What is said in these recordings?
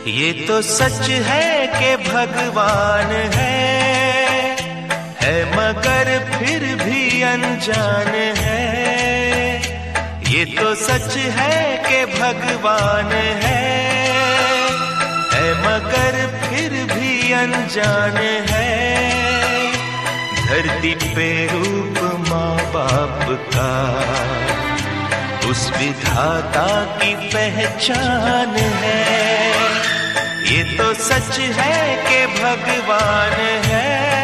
ये तो सच है कि भगवान है मगर फिर भी अनजान है। ये तो सच है कि भगवान है मगर फिर भी अनजान है। धरती पे रूप माँ बाप का उस विधाता की पहचान है। ये तो सच है कि भगवान है।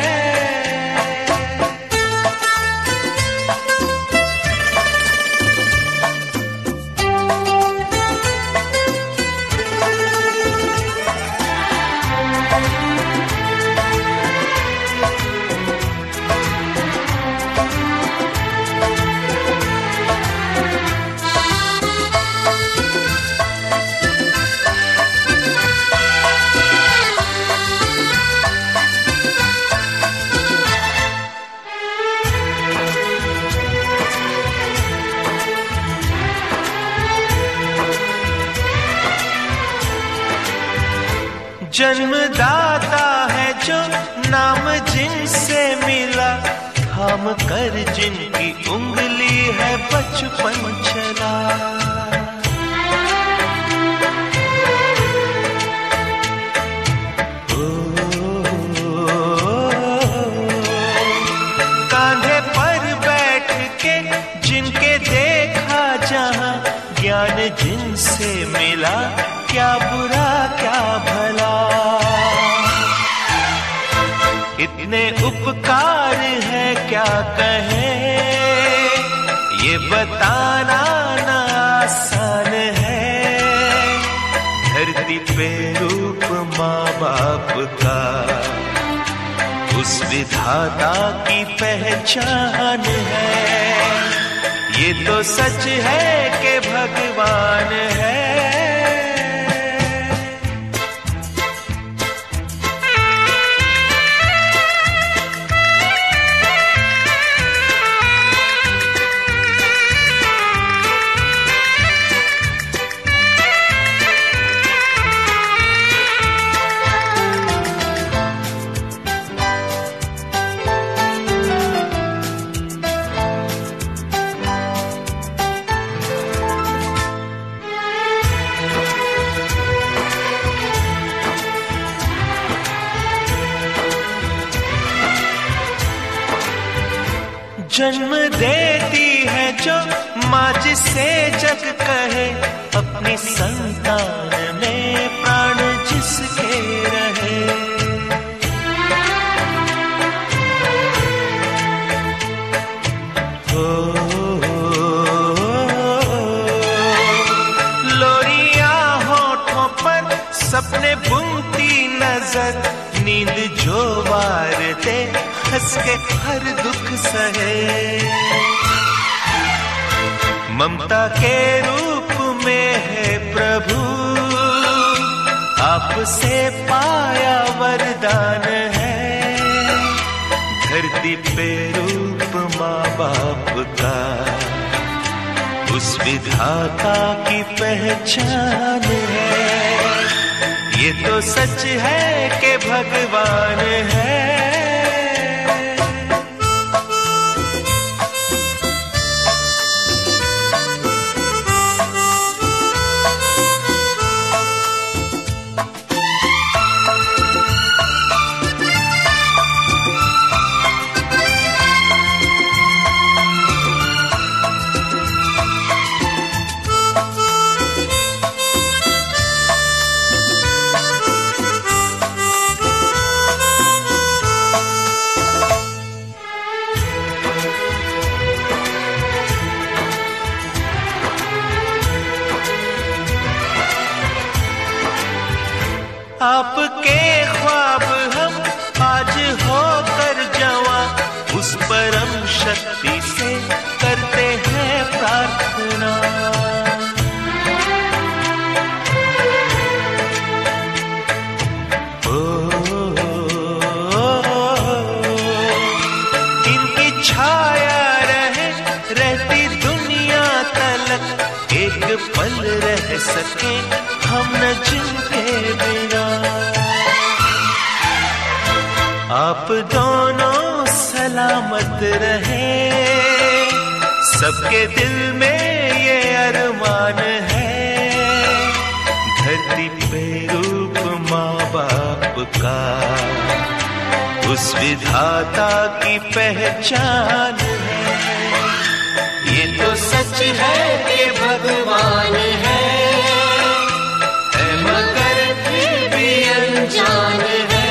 जन्मदाता है जो नाम जिनसे मिला, थाम कर जिनकी उंगली है बचपन चला। कांधे पर बैठ के जिनके देखा जहां, ज्ञान जिनसे मिला, क्या बुरा क्या भला। इतने उपकार है क्या कहें, ये बताना ना आसान है। धरती पे रूप माँ बाप का उस विधाता की पहचान है। ये तो सच है कि भगवान है। जन्म देती है जो माँ जिसे जग कहे, अपनी संतान में प्राण जिसके रहे। लोरियां होठों पर सपने बुनती नजर, नींद जो वार दे हंस के हर दुख सहे। ममता के रूप में है प्रभु, आपसे पाया वरदान है। धरती पे रूप माँ बाप का उस विधाता की पहचान है। ये तो सच है कि भगवान है। आपके ख्वाब हम आज होकर जवां, उस परम शक्ति से करते हैं प्रार्थना। इनकी छाया रहे रहती दुनिया तलक, एक पल रह सके हम न जिनके बिना। दोनों सलामत रहे, सबके दिल में ये अरमान है, धरती पे रूप माँ बाप का उस विधाता की पहचान है। ये तो सच है कि भगवान है मगर फिर भी अनजान है,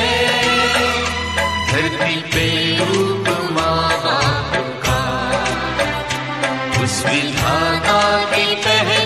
धरती पे रूप माँ बाप का उस विधाता की पहचान